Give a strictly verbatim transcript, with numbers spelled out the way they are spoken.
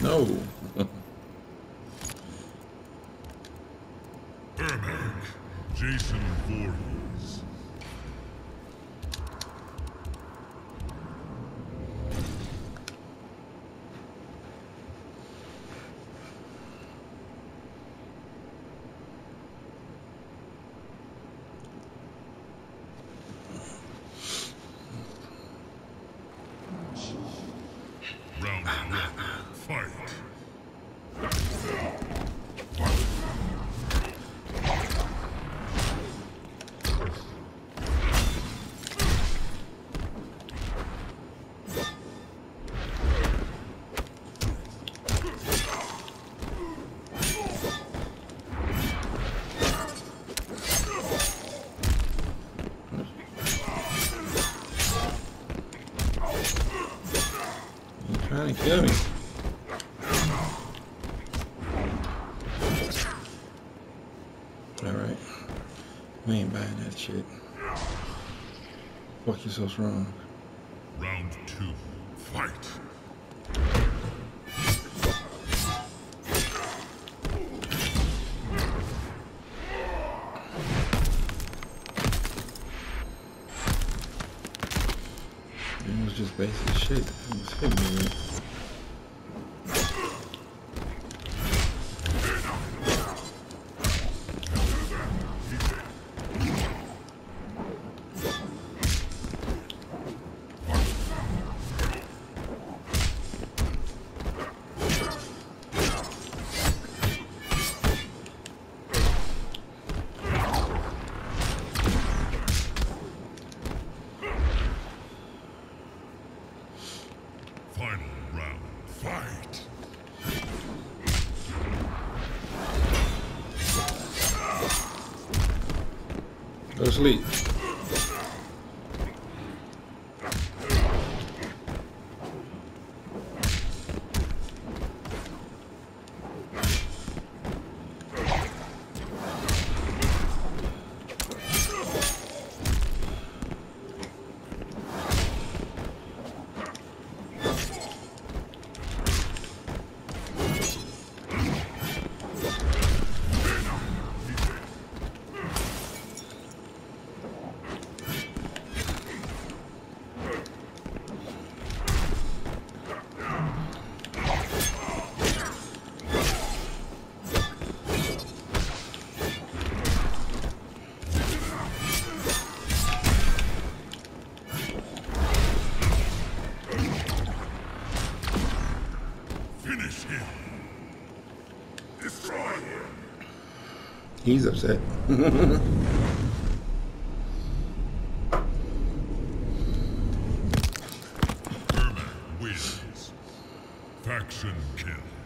No. Ermac, Jason Voorhees. Round one, fight. Trying to kill me. Alright. We ain't buying that shit. Fuck you so strong. Round two, fight. It was just basic shit. It was hitting me with. Final round, fight. Go to sleep. Finish him. Destroy him. He's upset. Ermac wins. Faction kill.